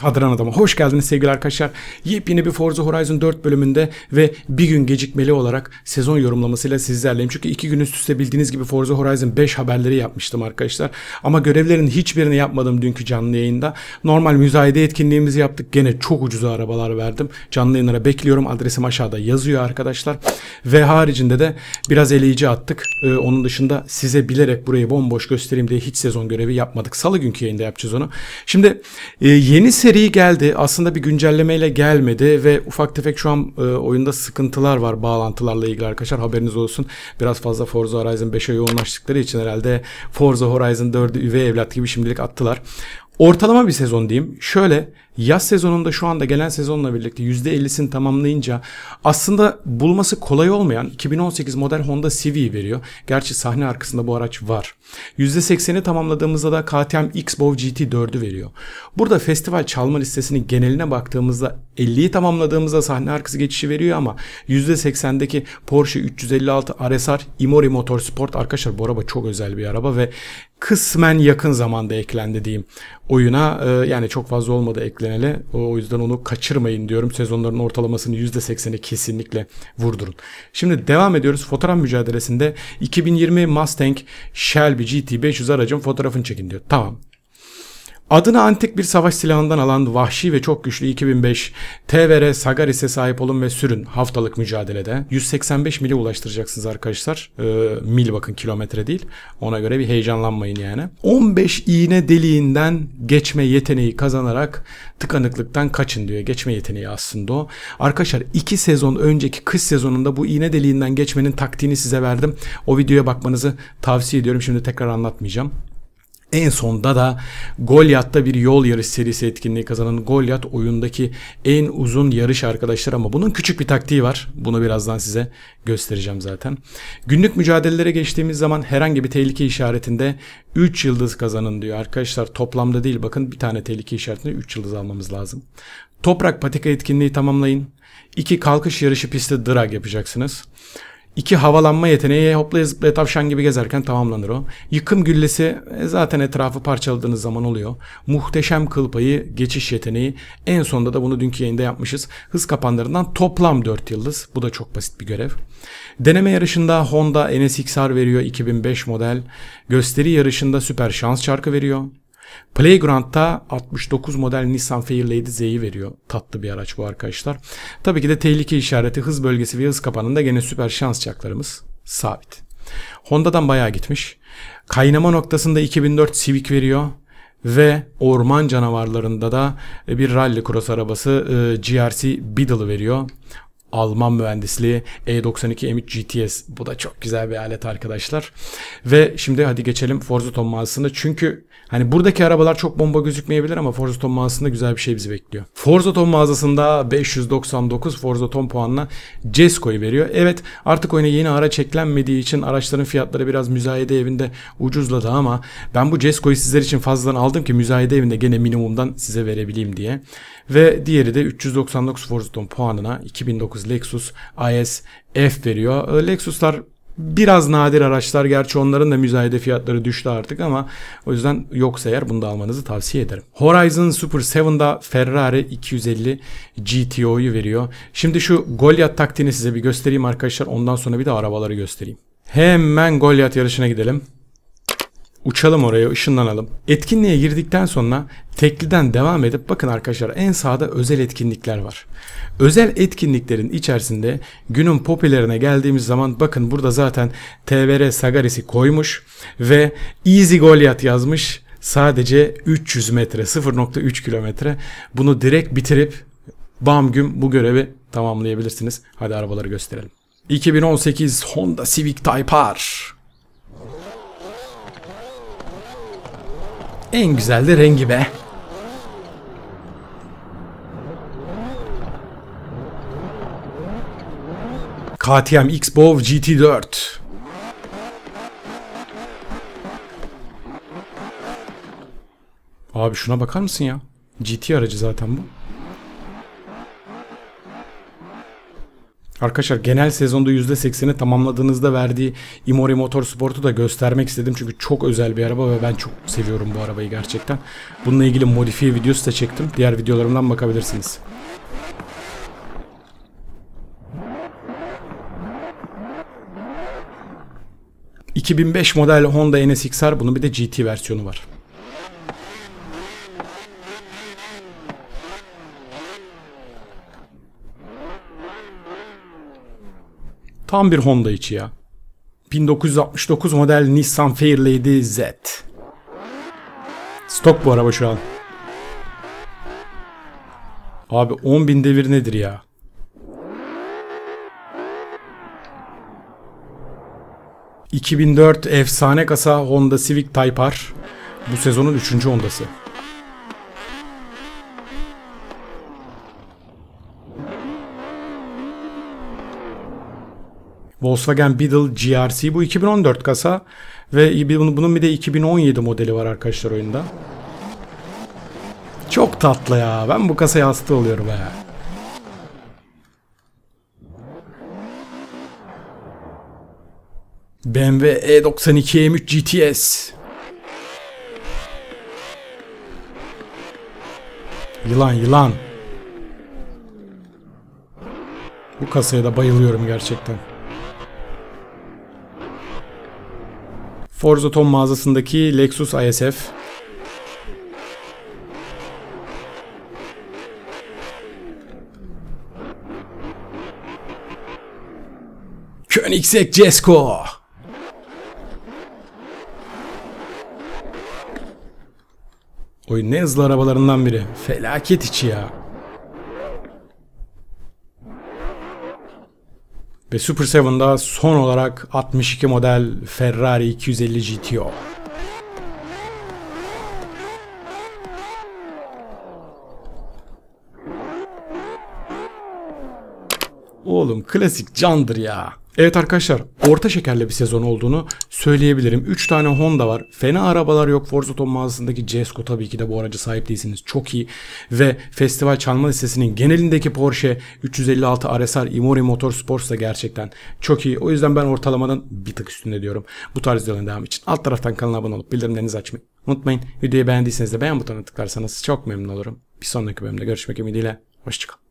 Adrana'da hoş geldiniz sevgili arkadaşlar. Yepyeni bir Forza Horizon 4 bölümünde ve bir gün gecikmeli olarak sezon yorumlamasıyla sizlerleyim. Çünkü 2 gün üst üste bildiğiniz gibi Forza Horizon 5 haberleri yapmıştım arkadaşlar. Ama görevlerin hiçbirini yapmadım dünkü canlı yayında. Normal müzayede etkinliğimizi yaptık. Gene çok ucuza arabalar verdim. Canlı yayınlara bekliyorum. Adresim aşağıda yazıyor arkadaşlar. Ve haricinde de biraz eleyici attık. Onun dışında size bilerek burayı bomboş göstereyim diye hiç sezon görevi yapmadık. Salı günkü yayında yapacağız onu. Şimdi yeni seri geldi. Aslında bir güncellemeyle gelmedi ve ufak tefek şu an oyunda sıkıntılar var bağlantılarla ilgili arkadaşlar. Haberiniz olsun. Biraz fazla Forza Horizon 5'e yoğunlaştıkları için herhalde Forza Horizon 4'ü üvey evlat gibi şimdilik attılar. Ortalama bir sezon diyeyim. Şöyle yaz sezonunda şu anda gelen sezonla birlikte %50'sini tamamlayınca aslında bulması kolay olmayan 2018 model Honda Civic'i veriyor. Gerçi sahne arkasında bu araç var. %80'i tamamladığımızda da KTM X-Bow GT4'ü veriyor. Burada festival çalma listesinin geneline baktığımızda 50'yi tamamladığımızda sahne arkası geçişi veriyor ama %80'deki Porsche 356 RSR Imori Motorsport arkadaşlar bu araba çok özel bir araba ve kısmen yakın zamanda eklendi diyeyim oyuna. Yani çok fazla olmadı ekleneli. O yüzden onu kaçırmayın diyorum. Sezonların ortalamasını %80'i kesinlikle vurdurun. Şimdi devam ediyoruz. Fotoğraf mücadelesinde 2020 Mustang Shelby GT500 aracın fotoğrafını çekin diyor. Tamam. Adını antik bir savaş silahından alan vahşi ve çok güçlü 2005 TVR Sagaris'e sahip olun ve sürün haftalık mücadelede. 185 mili ulaştıracaksınız arkadaşlar. Mil bakın, kilometre değil. Ona göre bir heyecanlanmayın yani. 15 iğne deliğinden geçme yeteneği kazanarak tıkanıklıktan kaçın diyor. Geçme yeteneği aslında o. Arkadaşlar 2 sezon önceki kış sezonunda bu iğne deliğinden geçmenin taktiğini size verdim. O videoya bakmanızı tavsiye ediyorum. Şimdi tekrar anlatmayacağım. En sonda da Goliath'ta bir yol yarış serisi etkinliği kazanan Goliath oyundaki en uzun yarış arkadaşlar ama bunun küçük bir taktiği var. Bunu birazdan size göstereceğim zaten. Günlük mücadelelere geçtiğimiz zaman herhangi bir tehlike işaretinde 3 yıldız kazanın diyor. Arkadaşlar toplamda değil bakın bir tane tehlike işaretinde 3 yıldız almamız lazım. Toprak patika etkinliği tamamlayın. 2 kalkış yarışı pisti drag yapacaksınız. 2 havalanma yeteneği hoplaya zıplaya tavşan gibi gezerken tamamlanır o. Yıkım güllesi zaten etrafı parçaladığınız zaman oluyor. Muhteşem kıl payı geçiş yeteneği. En sonunda da bunu dünkü yayında yapmışız. Hız kapanlarından toplam 4 yıldız. Bu da çok basit bir görev. Deneme yarışında Honda NSX-R veriyor 2005 model. Gösteri yarışında süper şans çarkı veriyor. Playground'da 69 model Nissan Fairlady Z'yi veriyor. Tatlı bir araç bu arkadaşlar. Tabii ki de tehlike işareti, hız bölgesi ve hız kapanında gene süper şans çarklarımız sabit. Honda'dan bayağı gitmiş. Kaynama noktasında 2004 Civic veriyor. Ve orman canavarlarında da bir rally cross arabası GRC Beetle veriyor. Alman mühendisliği E92 M3 GTS. Bu da çok güzel bir alet arkadaşlar. Ve şimdi hadi geçelim Forza Ton mağazasına. Çünkü hani buradaki arabalar çok bomba gözükmeyebilir ama Forza Ton mağazasında güzel bir şey bizi bekliyor. Forza Ton mağazasında 599 Forza Ton puanına Jesko'yu veriyor. Evet artık oyuna yeni araç eklenmediği için araçların fiyatları biraz müzayede evinde ucuzladı ama ben bu Jesko'yu sizler için fazladan aldım ki müzayede evinde gene minimumdan size verebileyim diye. Ve diğeri de 399 Forza Ton puanına 2009 Lexus IS F veriyor. Lexus'lar biraz nadir araçlar. Gerçi onların da müzayede fiyatları düştü artık ama o yüzden yoksa eğer bunu da almanızı tavsiye ederim. Horizon Super 7'da Ferrari 250 GTO'yu veriyor. Şimdi şu Goliath taktiğini size bir göstereyim arkadaşlar. Ondan sonra bir de arabaları göstereyim. Hemen Goliath yarışına gidelim. Uçalım oraya, ışınlanalım. Etkinliğe girdikten sonra tekliden devam edip bakın arkadaşlar en sağda özel etkinlikler var. Özel etkinliklerin içerisinde günün popülerine geldiğimiz zaman bakın burada zaten TVR Sagaris'i koymuş ve Easy Goliath yazmış. Sadece 300 metre, 0.3 kilometre. Bunu direkt bitirip bam güm bu görevi tamamlayabilirsiniz. Hadi arabaları gösterelim. 2018 Honda Civic Type R. En güzel de rengi be. KTM X-Bow GT4. Abi şuna bakar mısın ya? GT aracı zaten bu. Arkadaşlar genel sezonda %80'i tamamladığınızda verdiği Imori Motorsport'u da göstermek istedim. Çünkü çok özel bir araba ve ben çok seviyorum bu arabayı gerçekten. Bununla ilgili modifiye videosu da çektim. Diğer videolarımdan bakabilirsiniz. ...2005 model Honda NSX-R. Bunun bir de GT versiyonu var. Tam bir Honda içi ya. 1969 model Nissan Fairlady Z. Stok bu araba şu an. Abi 10.000 devir nedir ya? ...2004 efsane kasa Honda Civic Type R. Bu sezonun 3. Honda'sı. Volkswagen Beetle GRC. Bu 2014 kasa. Ve bunun bir de 2017 modeli var arkadaşlar oyunda. Çok tatlı ya. Ben bu kasaya hasta oluyorum ya. BMW E92 M3 GTS. Yılan. Bu kasaya da bayılıyorum gerçekten. Forza Tom mağazasındaki Lexus ISF. Koenigsegg Jesko. Oyun ne hızlı arabalarından biri. Felaket içi ya. Ve Super 7'da son olarak 62 model Ferrari 250 GTO. Oğlum klasik candır ya. Evet arkadaşlar, orta şekerli bir sezon olduğunu söyleyebilirim. 3 tane Honda var. Fena arabalar yok. Forza Tom mağazasındaki Jesko tabii ki de bu araca sahip değilsiniz. Çok iyi. Ve festival çalma listesinin genelindeki Porsche 356 RSR Imori Motorsports da gerçekten çok iyi. O yüzden ben ortalamadan bir tık üstünde diyorum. Bu tarz videoların devamı için alt taraftan kanala abone olup bildirimlerinizi açmayı unutmayın. Videoyu beğendiyseniz de beğen butonuna tıklarsanız çok memnun olurum. Bir sonraki bölümde görüşmek ümidiyle. Hoşçakalın.